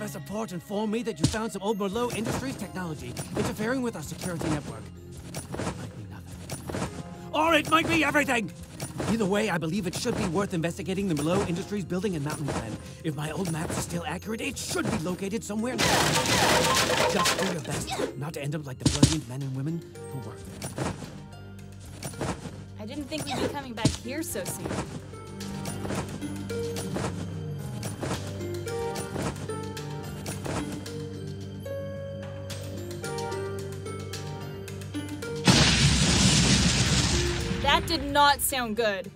press a port informed me that you found some old Merlot Industries technology interfering with our security network. It might be nothing. Or it might be everything! Either way, I believe it should be worth investigating the Merlot Industries building in Mountain Glen. If my old maps are still accurate, it should be located somewhere now. Just do your best not to end up like the brilliant men and women who work there. I didn't think we'd be coming back here so soon. That did not sound good.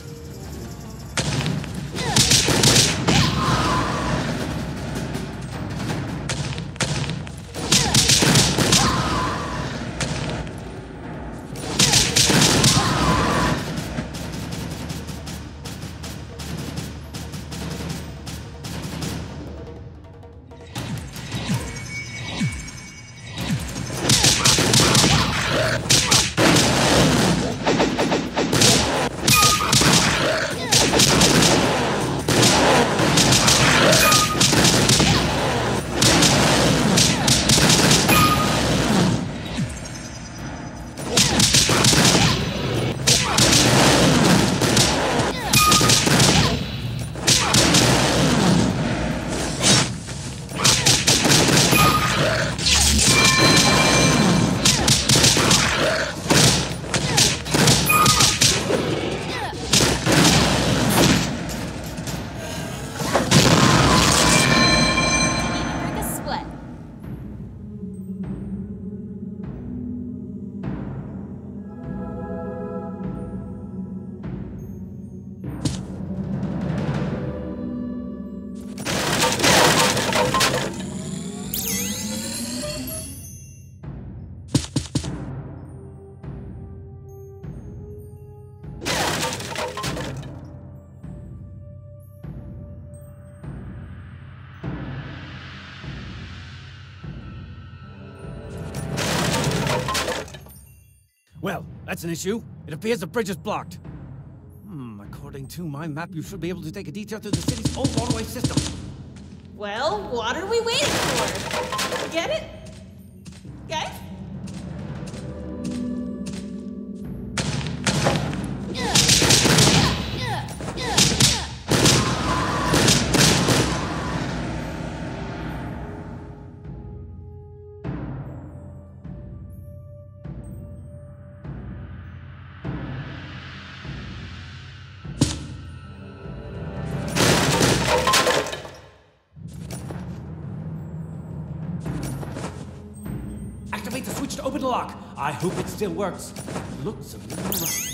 Well, that's an issue. It appears the bridge is blocked. According to my map, you should be able to take a detour through the city's old waterway system. Well, what are we waiting for? Get it? Guys? Activate the switch to open the lock. I hope it still works. Looks a little rusty.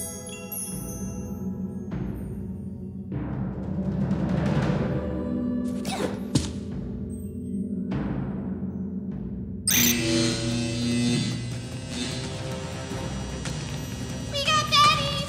We got baddies!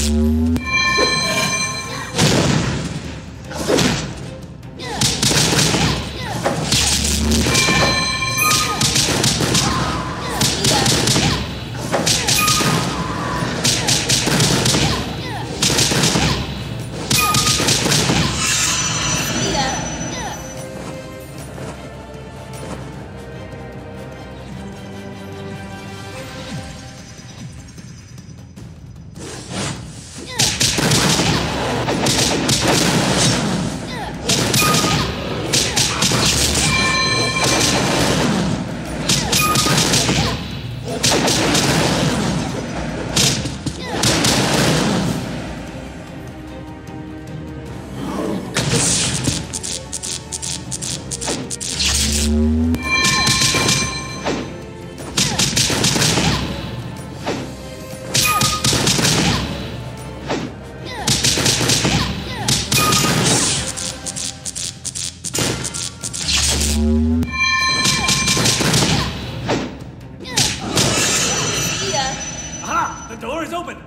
Aha! The door is open!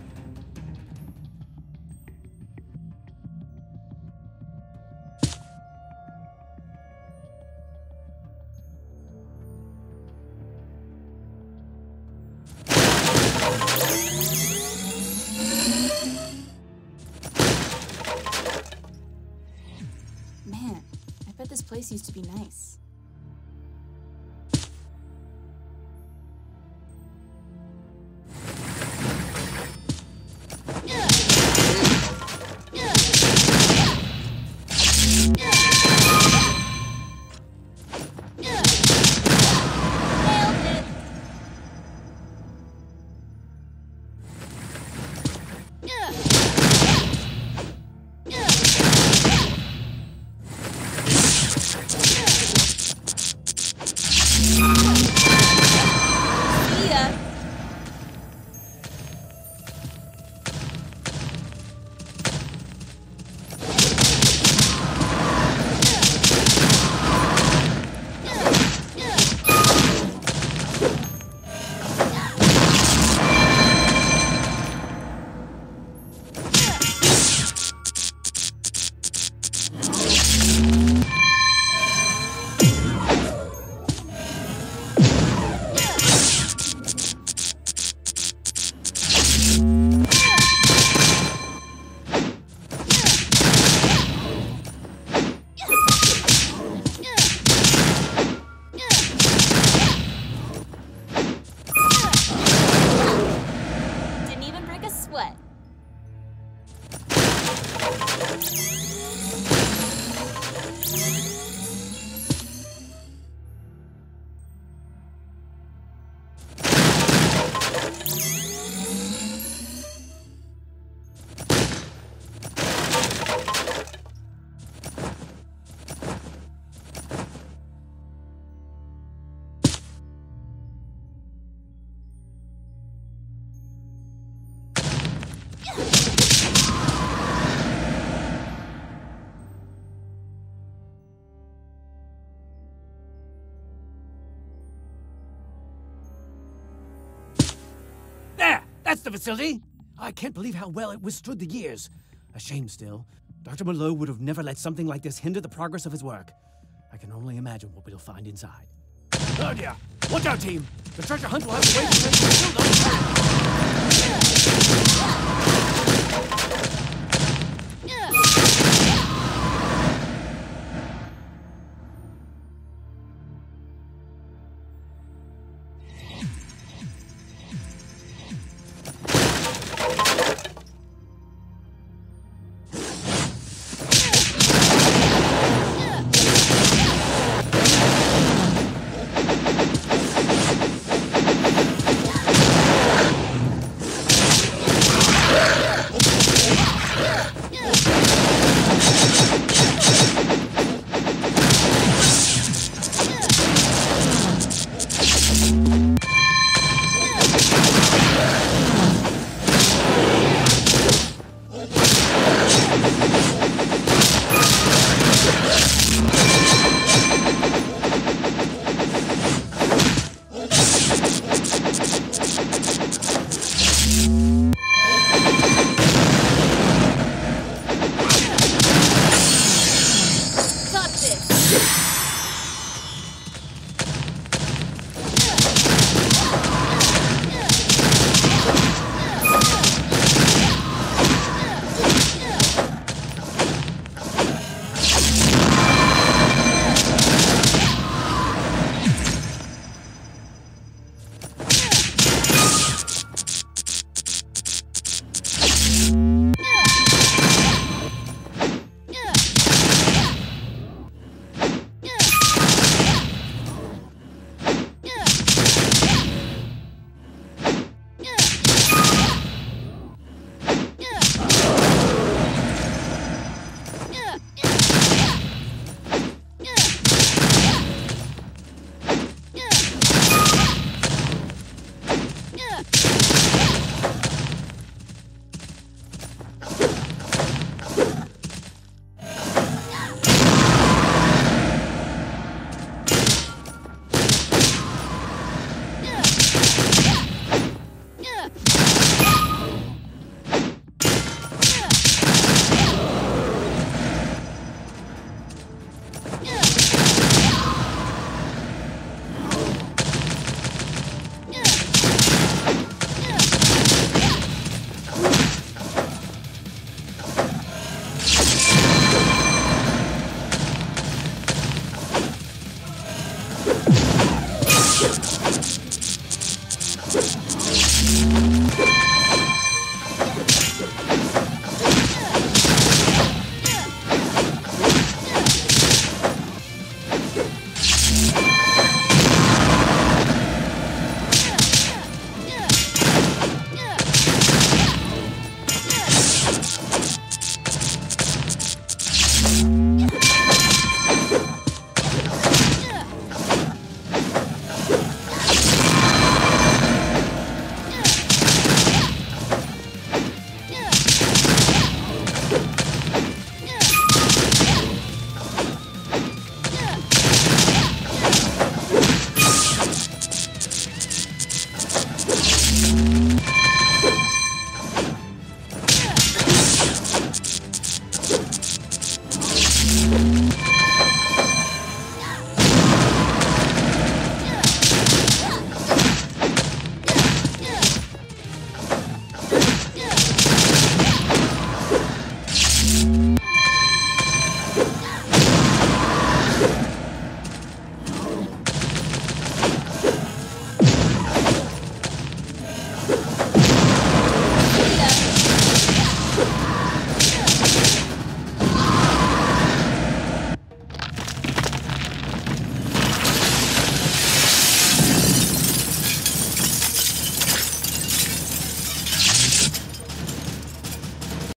Man, I bet this place used to be nice. That's the facility! I can't believe how well it withstood the years. A shame still. Dr. Mallow would have never let something like this hinder the progress of his work. I can only imagine what we'll find inside. Oh dear! Watch out, team! The treasure hunt will have to wait until it's still